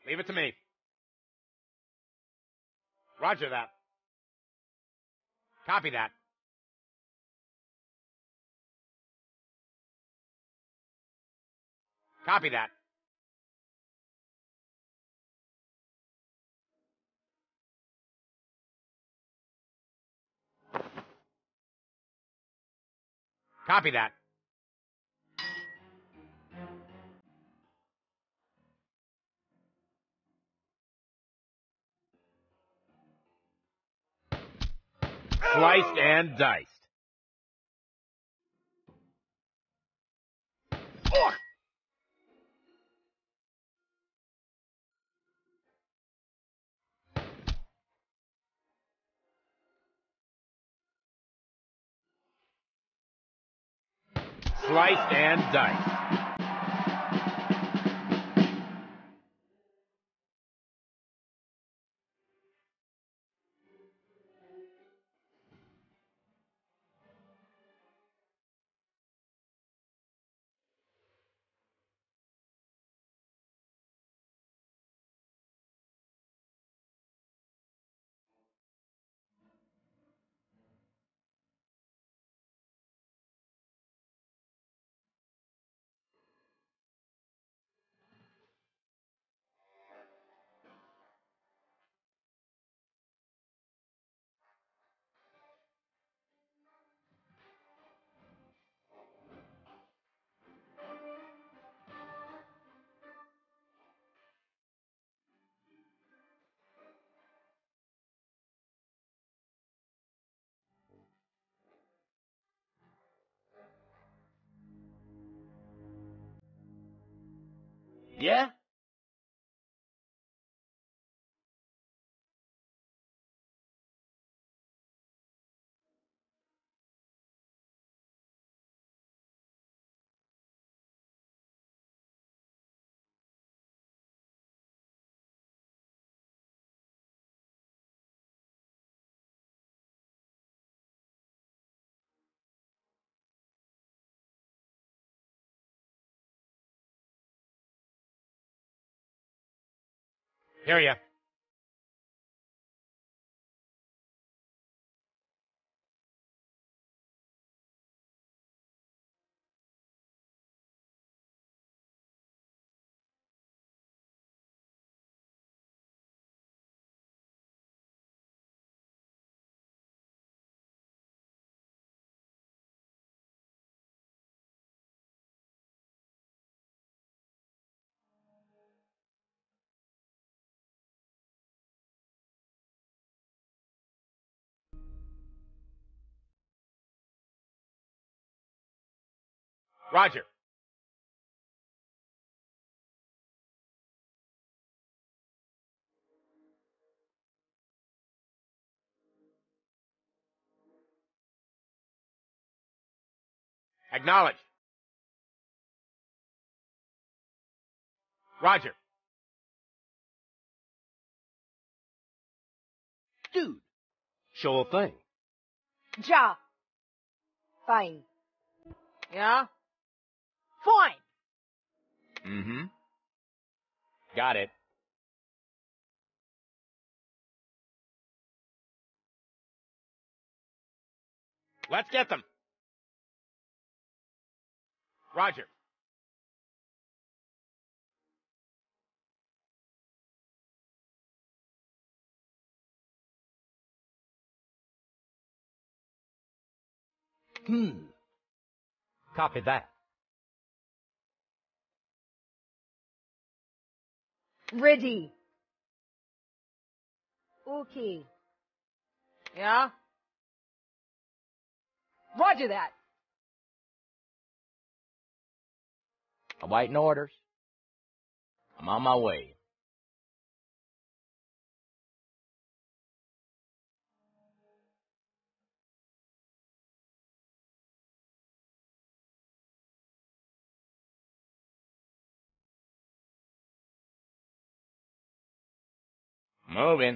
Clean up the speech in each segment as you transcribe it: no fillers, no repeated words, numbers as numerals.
Leave it to me. Roger that. Copy that. Copy that. Copy that. Sliced and diced. Oh! Sliced and diced. Yeah? Hear ya. Roger. Acknowledged. Roger. Dude. Sure thing. Ja. Fine. Yeah? Fine. Mm-hmm. Got it. Let's get them. Roger. Copy that. Ready. Okay. Yeah? Roger that. Awaiting orders. I'm on my way. Moving.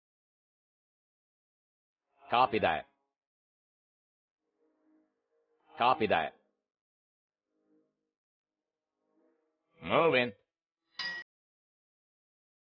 Copy that. Copy that. Moving.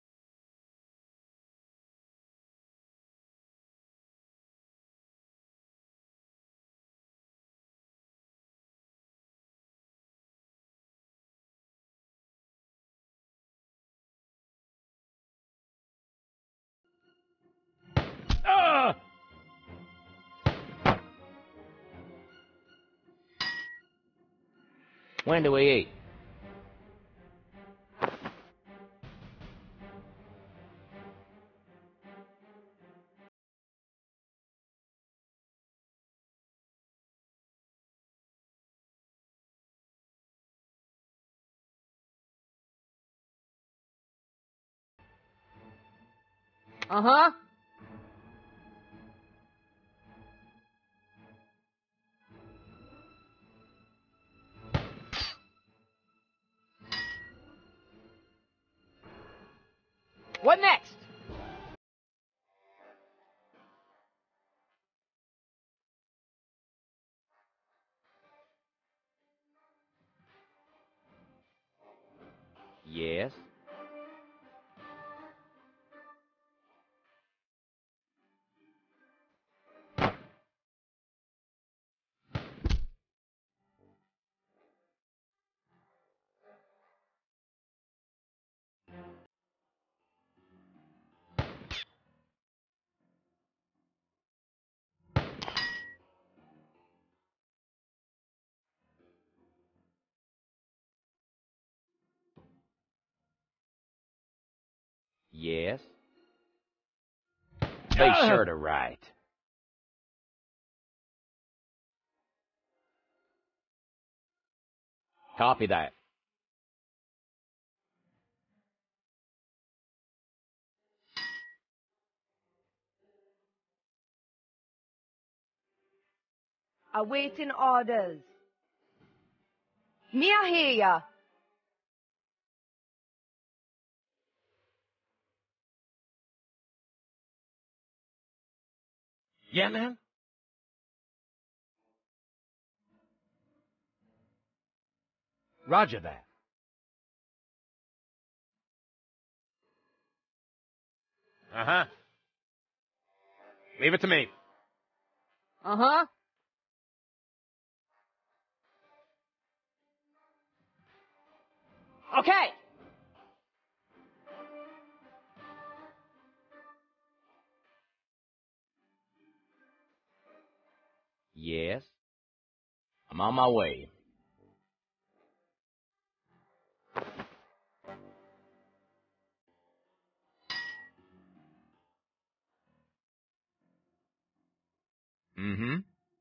When do we eat? Uh-huh. What next? Yes. Yes. Be sure to write. Copy that. Awaiting orders. Me I hear ya. Yeah, man? Roger that. Uh-huh. Leave it to me. Uh-huh. Okay. Yes. I'm on my way. Mm-hmm.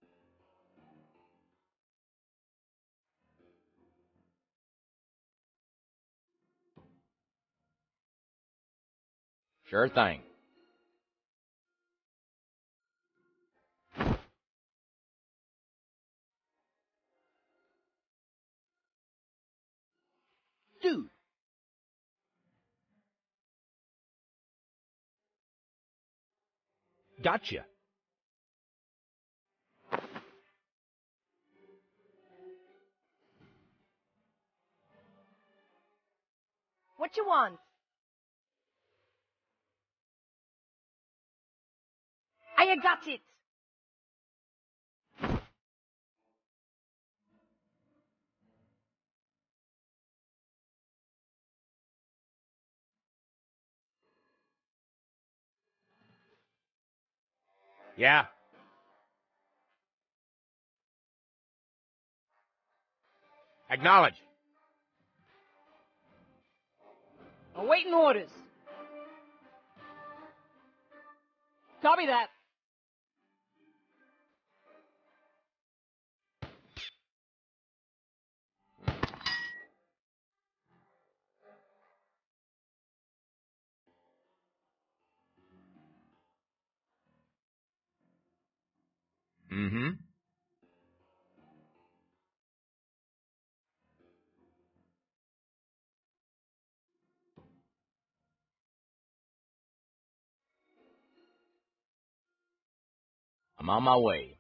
Sure thing. Dude. Gotcha. What you want? I got it. Yeah. Acknowledge. Awaiting orders. Copy that. Mm-hmm. I'm on my way.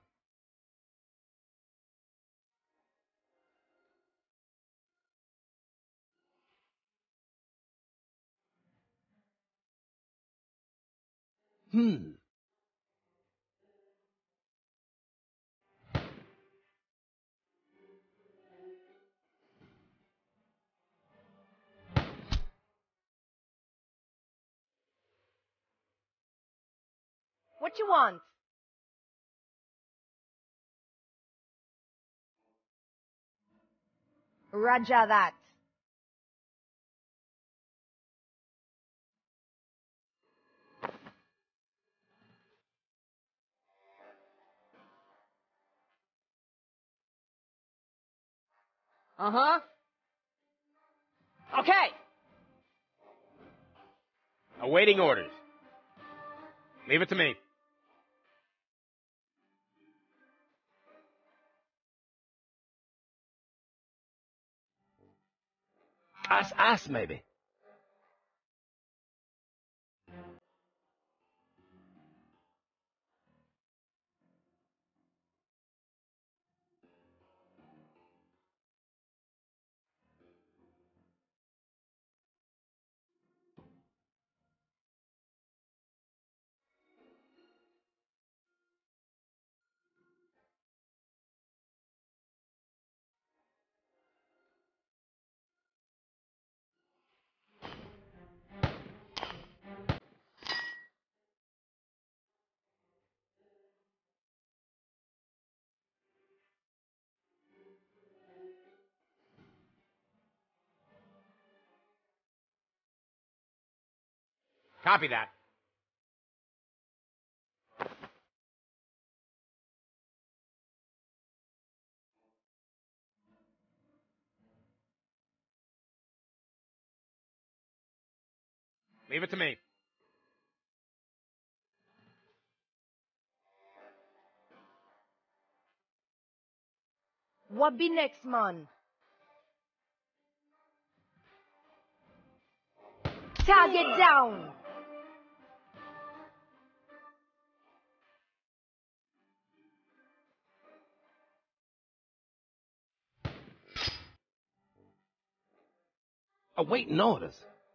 What you want? Roger that. Uh-huh. Okay. Awaiting orders. Leave it to me. Us, maybe. Copy that. Leave it to me. What be next, man? Target down. Awaiting orders.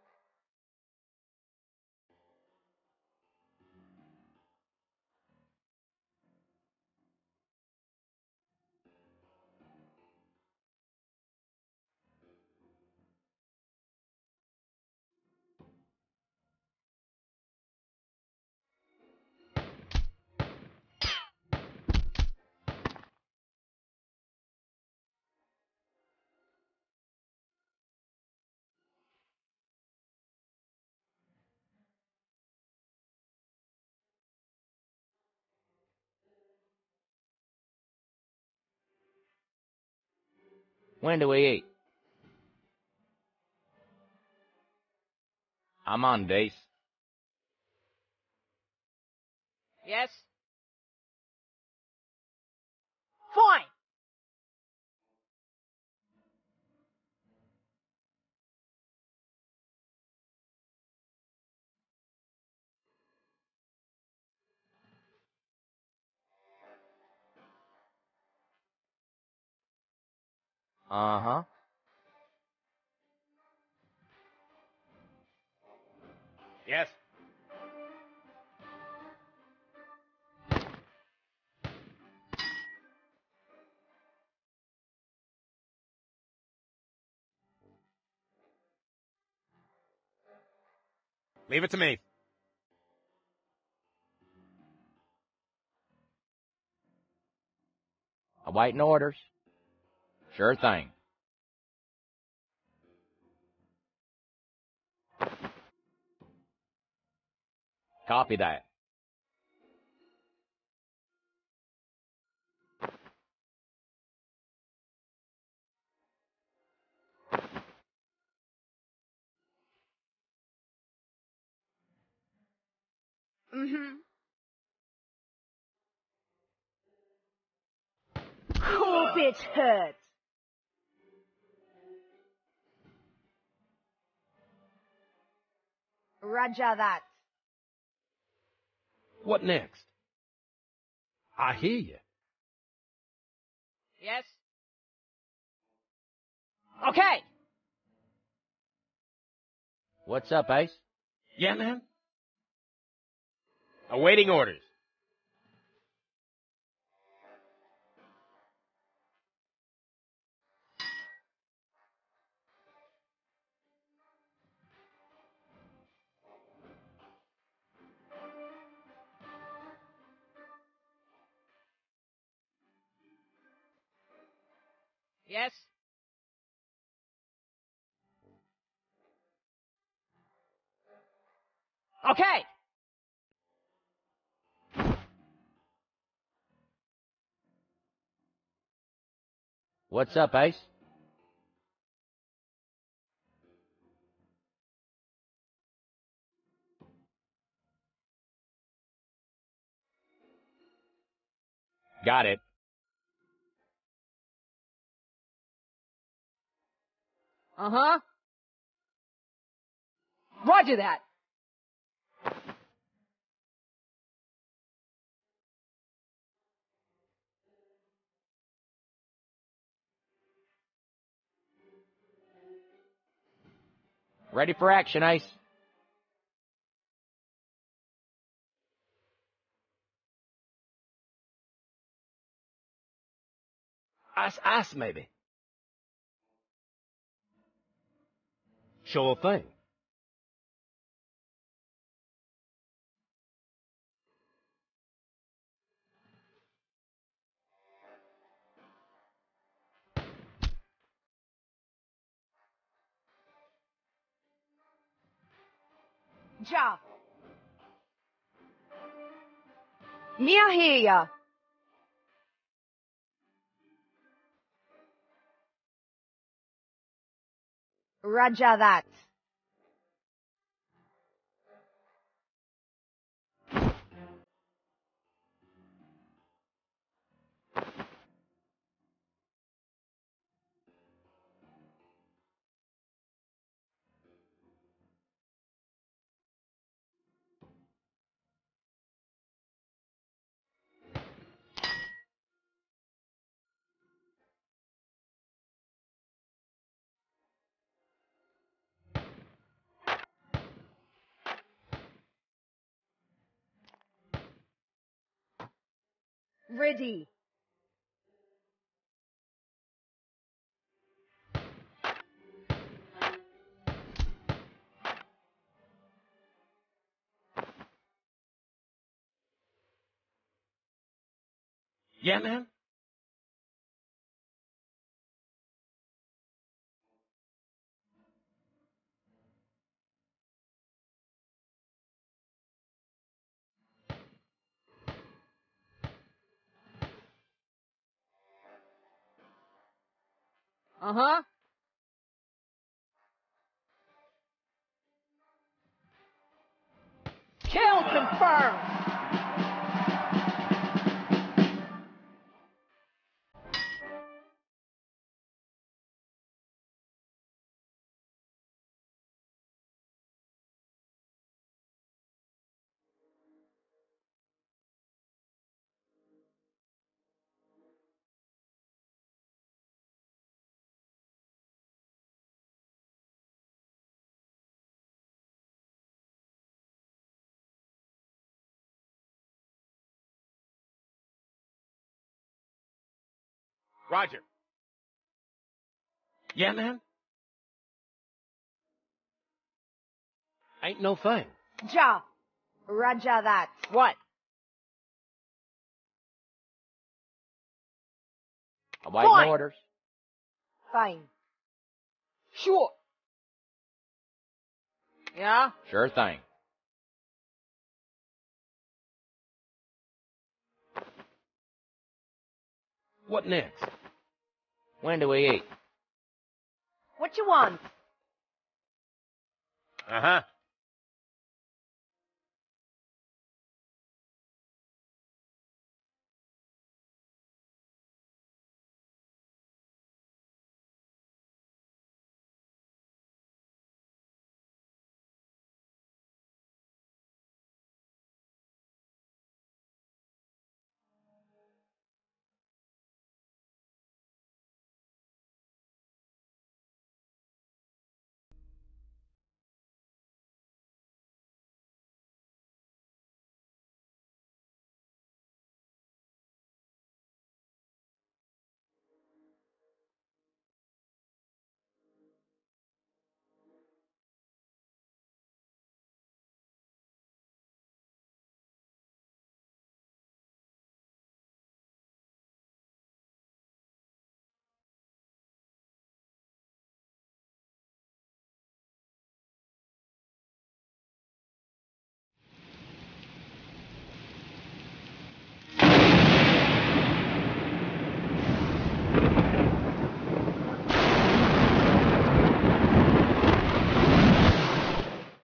When do we eat? I'm on base. Yes. Fine. Uh-huh. Yes. Leave it to me. Awaiting orders. Sure thing. Copy that. Mm-hmm. Hope it hurts. Roger that. What next? I hear you. Yes. Okay. What's up, Ace? Yeah, man? Awaiting orders. Yes? Okay! What's up, Ace? Got it. Uh-huh. Roger that. Ready for action, Ace. Ice, maybe. Sure thing. Ja. Me, I hear ya. Roger that. Ready. Yeah, man? Uh-huh. Kill confirmed. Roger. Yeah, man? Ain't no thing. Ja. Roger that. What? Awaiting Fine. orders. Fine. Sure. Yeah? Sure thing. What next? When do we eat? What you want? Uh-huh.